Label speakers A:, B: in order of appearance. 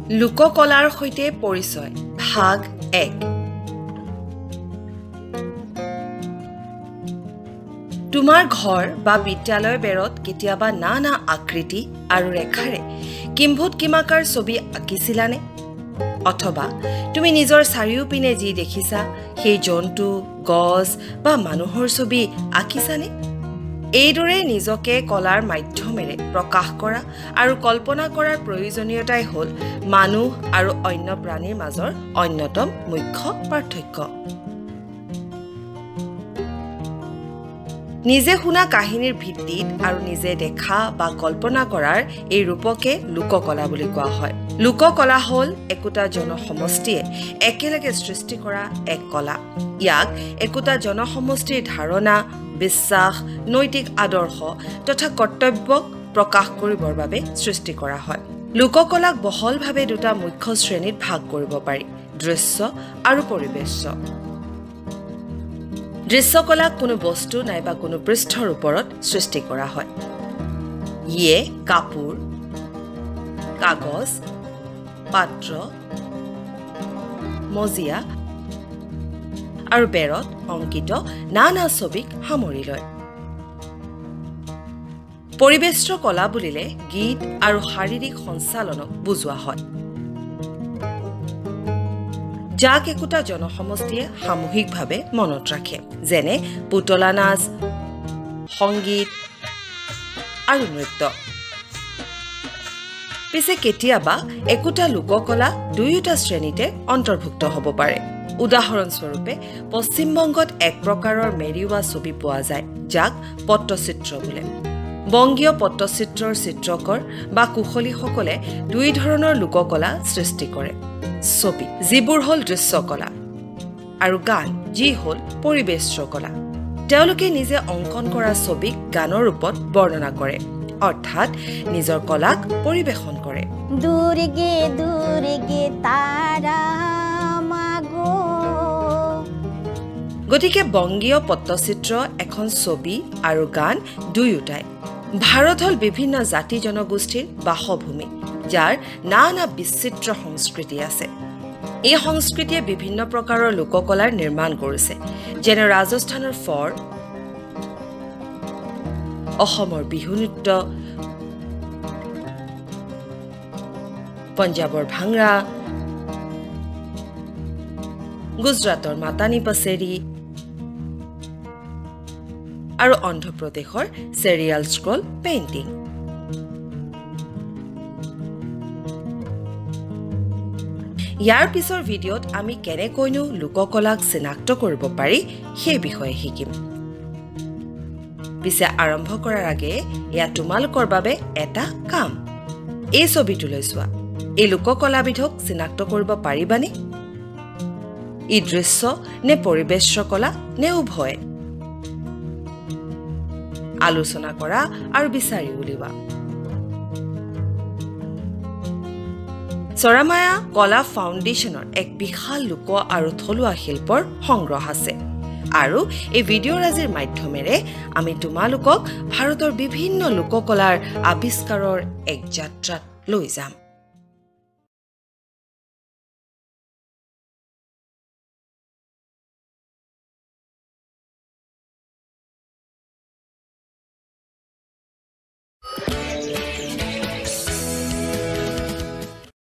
A: লোককলাৰ সৈতে পৰিচয় ভাগ 1 তোমাৰ ঘৰ বা বিদ্যালয়ৰ বেৰত কেতিয়াবা নানা আকৃতি আৰু ৰেখাৰে কিম্ভূত কিমাকাৰ ছবি আঁকিছিলানে অথবা তুমি নিজৰ চাৰিওপিনে যি দেখিছা সেই জন্তু গছ বা মানুহৰ ছবি আঁকিছানে এইদৰে নিজকে কলাৰ মাধ্যমেৰে প্ৰকাশ কৰা আৰু কল্পনা কৰাৰ প্ৰয়োজনীয়তাই হ'ল মানুহ আৰু অন্য প্ৰাণীৰ মাজৰ অন্যতম মুখ্য পাৰ্থক্য নিজে শুনা কাহিনীৰ ভিত্তিত আৰু নিজে দেখা বা কল্পনা কৰাৰ এই ৰূপকে লোককলা বুলি কোৱা হয় লোককলা হ'ল একোটা জনসমষ্টিয়ে একেলগে সৃষ্টি কৰা এক কলা ইয়াক একোটা জনসমষ্টিৰ ধাৰণা বিশ্বাস নৈতিক আদৰ্শ তথা কৰ্তব্যক প্ৰকাশ কৰিবৰ বাবে সৃষ্টি কৰা হয় লোককলাক বহলভাৱে দুটা মুখ্য শ্ৰেণীত ভাগ কৰিব পাৰি দৃশ্য আৰু পৰিবেশ্য দৃশ্যকলাক কোনো বস্তু নাইবা কোনো পৃষ্ঠৰ ওপৰত সৃষ্টি কৰা হয় ইয়ে কাপোৰ কাগজ পাত্ৰ মজিয়া আৰু বেৰত অংকিত নানা ছবিক সামৰি লয় পৰিবেশ্য কলা বুলিলে গীত আৰু শাৰীৰিক সঞ্চালনক বুজোৱা হয় যাক একোটা জনসমষ্টিয়ে সামূহিকভাৱে মনত ৰাখে যেনে পুতলা নাচ সংগীত আৰু নৃত্য পিছে কেতিয়াবা একোটা লোককলা দুয়োটা শ্ৰেণীতে অন্তৰ্ভুক্ত হ'ব পাৰে উদাহৰণস্বৰূপে পশ্চিমবংগত এক প্ৰকাৰৰ মেৰিওৱা ছবি পোৱা যায় যাক পট্টচিত্ৰ বোলে বংগীয় পট্টচিত্ৰৰ চিত্ৰকৰ বা কুশলীসকলে দুই ধৰণৰ লোককলা সৃষ্টি কৰে ছবি যিবোৰ হ'ল দৃশ্যকলা আৰু গান যি হ'ল পৰিবেশ্য কলা তেওঁলোকে নিজে অংকন কৰা ছবিক গানৰ ৰূপত বৰ্ণনা কৰে অৰ্থাৎ নিজৰ কলাক পৰিবেশন কৰে দুৰ্গে দুৰ্গে তাৰা মাগো গতিকে বংগীয় পট্টচিত্ৰ এখন ছবি আৰু গান দুয়োটাই ভাৰত হ'ল বিভিন্ন জাতি জনগোষ্ঠীৰ বাসভূমি যাৰ নানা বিচিত্ৰ সংস্কৃতি আছে এই সংস্কৃতিয়ে বিভিন্ন প্ৰকাৰৰ লোককলাৰ নিৰ্মাণ কৰিছে যেনে ৰাজস্থানৰ ফৰ অসমৰ বিহু নৃত্য পঞ্জাবৰ ভাংৰা গুজৰাটৰ মাতানী পছেৰি আৰু অন্ধ্ৰপ্ৰদেশৰ চেৰিয়াল স্ক্ৰল পেইণ্টিং ইয়াৰ পিছৰ ভিডিঅ'ত আমি কেনেকৈনো লোককলাক চিনাক্ত কৰিব পাৰি সেই বিষয়ে শিকিম পিছে আৰম্ভ কৰাৰ আগে এয়া তোমালোকৰ বাবে এটা কাম এই ছবিটোলৈ চোৱা এই লোককলাবিধক চিনাক্ত কৰিব পাৰিবানে ই দৃশ্য নে পৰিবেশ্য কলা নে উভয় আলোচনা কৰা আৰু বিচাৰি উলিওৱা চৰামায়া কলা ফাউণ্ডেশ্যনৰ এক বিশাল লোক আৰু থলুৱা শিল্পৰ সংগ্ৰহ আছে আৰু এই ভিডিঅ'ৰাজিৰ মাধ্যমেৰে আমি তোমালোকক ভাৰতৰ বিভিন্ন লোককলাৰ আৱিষ্কাৰৰ এক যাত্ৰাত লৈ যাম